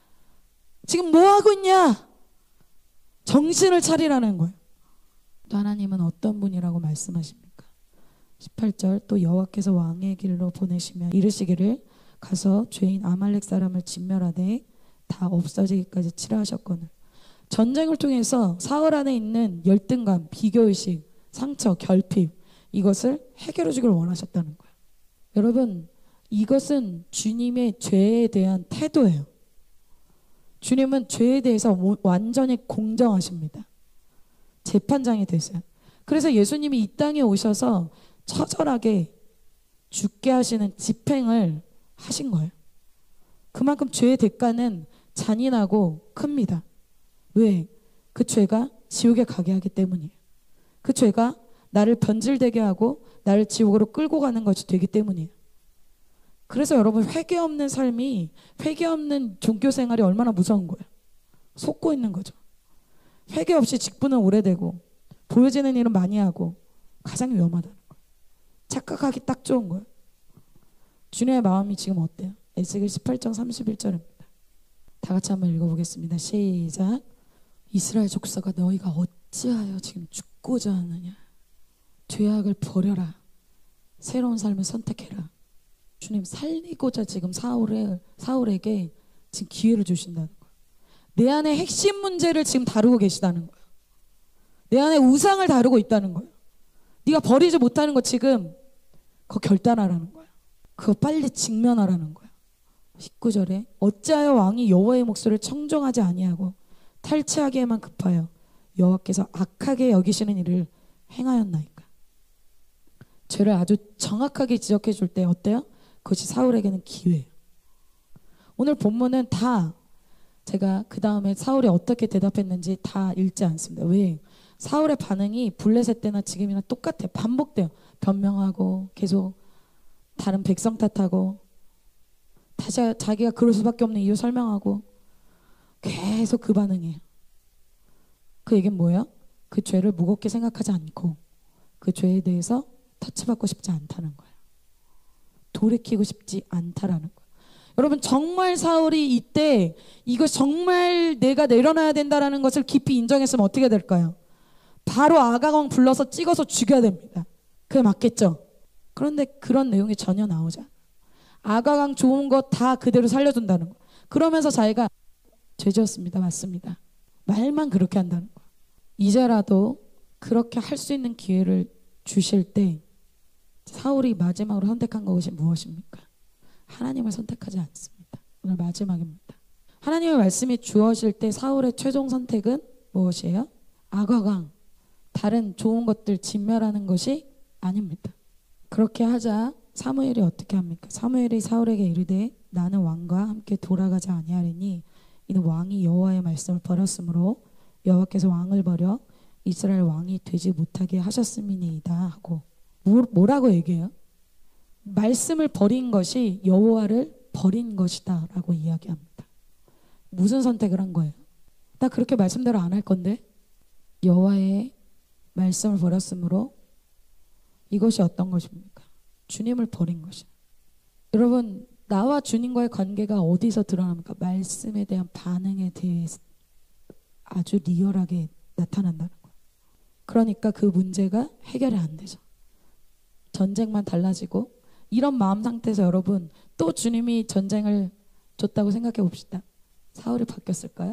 지금 뭐 하고 있냐? 정신을 차리라는 거예요. 또 하나님은 어떤 분이라고 말씀하십니까? 십팔 절 또 여호와께서 왕의 길로 보내시며 이르시기를 가서 죄인 아말렉 사람을 진멸하되 다 없어지기까지 치라 하셨거늘. 전쟁을 통해서 사울 안에 있는 열등감, 비교의식, 상처, 결핍 이것을 해결해 주길 원하셨다는 거예요. 여러분, 이것은 주님의 죄에 대한 태도예요. 주님은 죄에 대해서 완전히 공정하십니다. 재판장이 되세요. 그래서 예수님이 이 땅에 오셔서 처절하게 죽게 하시는 집행을 하신 거예요. 그만큼 죄의 대가는 잔인하고 큽니다. 왜? 그 죄가 지옥에 가게 하기 때문이에요. 그 죄가 나를 변질되게 하고 나를 지옥으로 끌고 가는 것이 되기 때문이에요. 그래서 여러분, 회개 없는 삶이, 회개 없는 종교 생활이 얼마나 무서운 거예요. 속고 있는 거죠. 회개 없이 직분은 오래되고 보여지는 일은 많이 하고 가장 위험하다는 거예요. 착각하기 딱 좋은 거예요. 주님의 마음이 지금 어때요? 에스겔 십팔 장 삼십일 절입니다. 다 같이 한번 읽어보겠습니다. 시작. 이스라엘 족속아, 너희가 어찌하여 지금 죽고자 하느냐? 죄악을 버려라. 새로운 삶을 선택해라. 주님 살리고자 지금 사울에, 사울에게 지금 기회를 주신다는 거예요. 내 안에 핵심 문제를 지금 다루고 계시다는 거예요. 내 안에 우상을 다루고 있다는 거예요. 네가 버리지 못하는 거 지금 그거 결단하라는 거예요. 그거 빨리 직면하라는 거예요. 십구 절에 어찌하여 왕이 여호와의 목소리를 청정하지 아니하고 탈취하기에만 급하여 여호와께서 악하게 여기시는 일을 행하였나이까. 죄를 아주 정확하게 지적해 줄 때 어때요? 그것이 사울에게는 기회예요. 오늘 본문은 다 제가 그 다음에 사울이 어떻게 대답했는지 다 읽지 않습니다. 왜? 사울의 반응이 블레셋 때나 지금이나 똑같아요. 반복돼요. 변명하고 계속 다른 백성 탓하고 다시 자기가 그럴 수밖에 없는 이유 설명하고 계속 그 반응이에요. 그 얘기는 뭐예요? 그 죄를 무겁게 생각하지 않고 그 죄에 대해서 터치받고 싶지 않다는 거예요. 돌이키고 싶지 않다라는 거예요. 여러분 정말 사울이 이때 이거 정말 내가 내려놔야 된다라는 것을 깊이 인정했으면 어떻게 될까요? 바로 아가왕 불러서 찍어서 죽여야 됩니다. 그게 맞겠죠? 그런데 그런 내용이 전혀 나오지 않아요. 아가왕 좋은 거 다 그대로 살려준다는 거. 그러면서 자기가 죄지었습니다. 맞습니다. 말만 그렇게 한다는 거. 이제라도 그렇게 할 수 있는 기회를 주실 때 사울이 마지막으로 선택한 것이 무엇입니까? 하나님을 선택하지 않습니다. 오늘 마지막입니다. 하나님의 말씀이 주어질 때 사울의 최종 선택은 무엇이에요? 아가강, 다른 좋은 것들 진멸하는 것이 아닙니다. 그렇게 하자 사무엘이 어떻게 합니까? 사무엘이 사울에게 이르되 나는 왕과 함께 돌아가지 아니하리니 이는 왕이 여호와의 말씀을 버렸으므로 여호와께서 왕을 버려 이스라엘 왕이 되지 못하게 하셨음이니이다 하고 뭐, 뭐라고 얘기해요? 말씀을 버린 것이 여호와를 버린 것이다 라고 이야기합니다. 무슨 선택을 한 거예요? 나 그렇게 말씀대로 안 할 건데 여호와의 말씀을 버렸으므로 이것이 어떤 것입니까? 주님을 버린 것이에요. 여러분 나와 주님과의 관계가 어디서 드러납니까? 말씀에 대한 반응에 대해 아주 리얼하게 나타난다는 거예요. 그러니까 그 문제가 해결이 안 되죠. 전쟁만 달라지고 이런 마음 상태에서 여러분 또 주님이 전쟁을 줬다고 생각해 봅시다. 사울이 바뀌었을까요?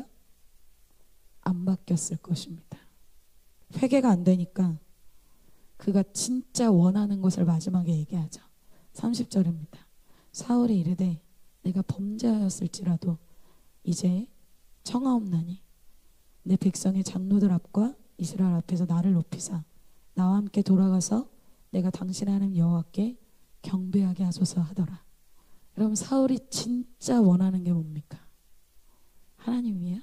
안 바뀌었을 것입니다. 회개가 안 되니까 그가 진짜 원하는 것을 마지막에 얘기하죠. 삼십 절입니다. 사울이 이르되 내가 범죄하였을지라도 이제 청하옵나니 내 백성의 장로들 앞과 이스라엘 앞에서 나를 높이사 나와 함께 돌아가서 내가 당신의 하나님 여호와께 경배하게 하소서 하더라. 여러분 사울이 진짜 원하는 게 뭡니까? 하나님이에요?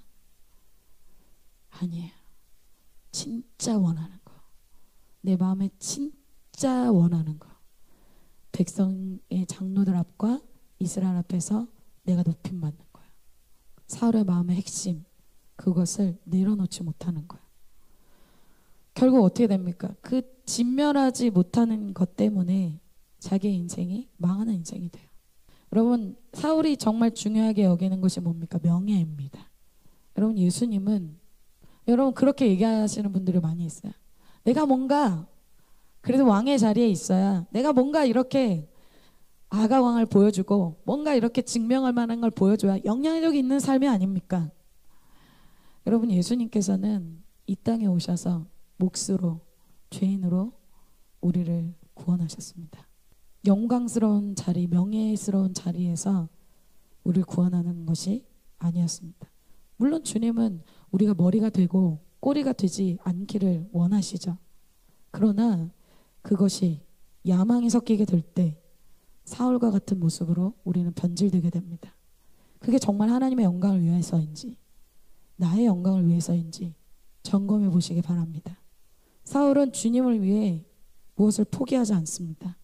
아니에요. 진짜 원하는 거. 내 마음에 진짜 원하는 거. 백성의 장로들 앞과 이스라엘 앞에서 내가 높임 받는 거예요. 사울의 마음의 핵심, 그것을 내려놓지 못하는 거예요. 결국 어떻게 됩니까? 그 진멸하지 못하는 것 때문에 자기의 인생이 망하는 인생이 돼요. 여러분 사울이 정말 중요하게 여기는 것이 뭡니까? 명예입니다. 여러분 예수님은 여러분 그렇게 얘기하시는 분들이 많이 있어요. 내가 뭔가 그래도 왕의 자리에 있어야 내가 뭔가 이렇게 아가왕을 보여주고 뭔가 이렇게 증명할 만한 걸 보여줘야 영향력이 있는 삶이 아닙니까? 여러분 예수님께서는 이 땅에 오셔서 몫으로 죄인으로 우리를 구원하셨습니다. 영광스러운 자리, 명예스러운 자리에서 우리를 구원하는 것이 아니었습니다. 물론 주님은 우리가 머리가 되고 꼬리가 되지 않기를 원하시죠. 그러나 그것이 야망이 섞이게 될 때 사울과 같은 모습으로 우리는 변질되게 됩니다. 그게 정말 하나님의 영광을 위해서인지 나의 영광을 위해서인지 점검해 보시기 바랍니다. 사울은 주님을 위해 무엇을 포기하지 않습니다.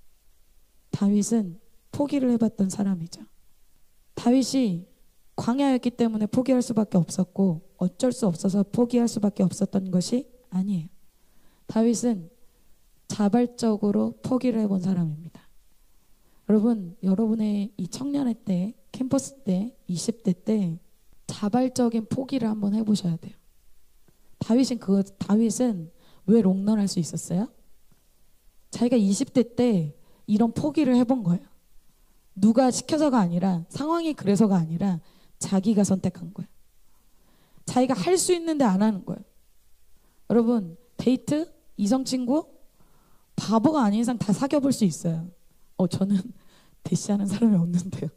다윗은 포기를 해봤던 사람이죠. 다윗이 광야였기 때문에 포기할 수밖에 없었고 어쩔 수 없어서 포기할 수밖에 없었던 것이 아니에요. 다윗은 자발적으로 포기를 해본 사람입니다. 여러분, 여러분의 이 청년의 때, 캠퍼스 때, 이십 대 때 자발적인 포기를 한번 해보셔야 돼요. 다윗은 그거, 다윗은 왜 롱런할 수 있었어요? 자기가 이십 대 때 이런 포기를 해본 거예요. 누가 시켜서가 아니라, 상황이 그래서가 아니라 자기가 선택한 거예요. 자기가 할 수 있는데 안 하는 거예요. 여러분, 데이트, 이성 친구, 바보가 아닌 이상 다 사귀어 볼 수 있어요. 어, 저는 대시하는 사람이 없는데요.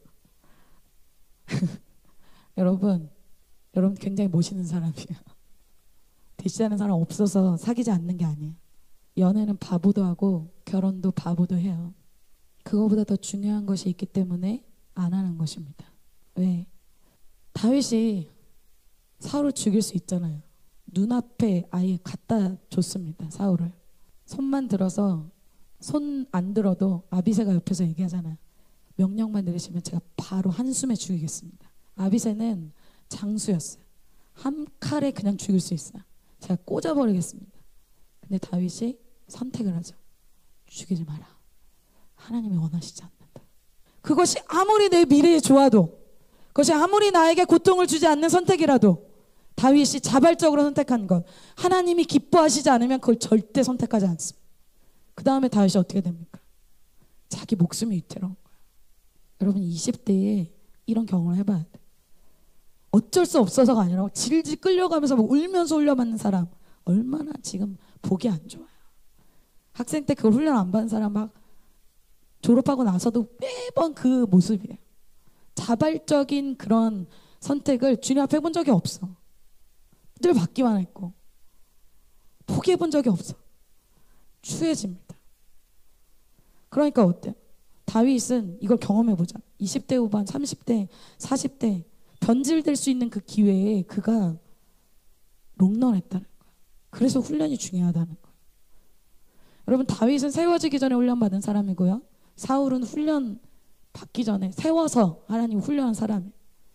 여러분, 여러분 굉장히 멋있는 사람이에요. 대시하는 사람 없어서 사귀지 않는 게 아니에요. 연애는 바보도 하고 결혼도 바보도 해요. 그거보다 더 중요한 것이 있기 때문에 안 하는 것입니다. 왜? 다윗이 사울을 죽일 수 있잖아요. 눈앞에 아예 갖다 줬습니다. 사울을. 손만 들어서, 손 안 들어도 아비새가 옆에서 얘기하잖아. 명령만 내리시면 제가 바로 한숨에 죽이겠습니다. 아비새는 장수였어요. 한 칼에 그냥 죽일 수 있어요. 제가 꽂아버리겠습니다. 근데 다윗이 선택을 하죠. 죽이지 마라. 하나님이 원하시지 않는다. 그것이 아무리 내 미래에 좋아도, 그것이 아무리 나에게 고통을 주지 않는 선택이라도 다윗이 자발적으로 선택한 것, 하나님이 기뻐하시지 않으면 그걸 절대 선택하지 않습니다. 그 다음에 다윗이 어떻게 됩니까? 자기 목숨이 위태로운 거예요. 여러분 이십 대에 이런 경험을 해봐야 돼. 어쩔 수 없어서가 아니라 질질 끌려가면서 뭐 울면서 훈련받는 사람 얼마나 지금 보기 안 좋아요. 학생 때 그걸 훈련 안 받은 사람 막 졸업하고 나서도 매번 그 모습이에요. 자발적인 그런 선택을 주님 앞에 해본 적이 없어. 늘 받기만 했고 포기해 본 적이 없어. 추해집니다. 그러니까 어때요? 다윗은 이걸 경험해보자. 이십 대 후반, 삼십 대, 사십 대 변질될 수 있는 그 기회에 그가 롱런했다는 거야. 그래서 훈련이 중요하다는 거야. 여러분 다윗은 세워지기 전에 훈련받은 사람이고요. 사울은 훈련 받기 전에 세워서 하나님 훈련한 사람이에요.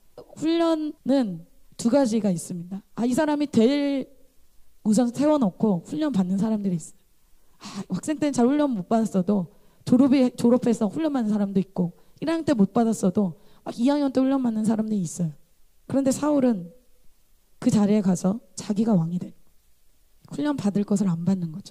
훈련은 두 가지가 있습니다. 아, 이 사람이 될 우선 세워놓고 훈련 받는 사람들이 있어요. 아, 학생 때는 잘 훈련 못 받았어도 졸업이, 졸업해서 훈련 받는 사람도 있고 일 학년 때 못 받았어도 막 이 학년 때 훈련 받는 사람들이 있어요. 그런데 사울은 그 자리에 가서 자기가 왕이 돼. 훈련 받을 것을 안 받는 거죠.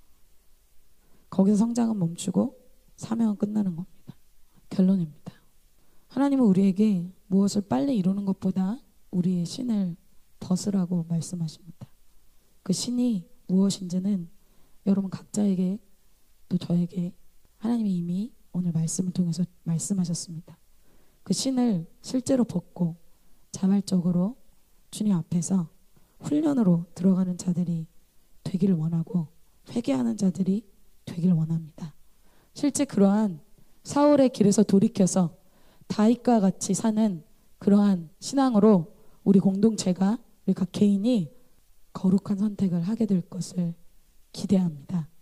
거기서 성장은 멈추고 사명은 끝나는 겁니다. 결론입니다. 하나님은 우리에게 무엇을 빨리 이루는 것보다 우리의 신을 벗으라고 말씀하십니다. 그 신이 무엇인지는 여러분 각자에게 또 저에게 하나님이 이미 오늘 말씀을 통해서 말씀하셨습니다. 그 신을 실제로 벗고 자발적으로 주님 앞에서 훈련으로 들어가는 자들이 되기를 원하고 회개하는 자들이 되기를 원합니다. 실제 그러한 사울의 길에서 돌이켜서 다윗과 같이 사는 그러한 신앙으로 우리 공동체가 우리 각 개인이 거룩한 선택을 하게 될 것을 기대합니다.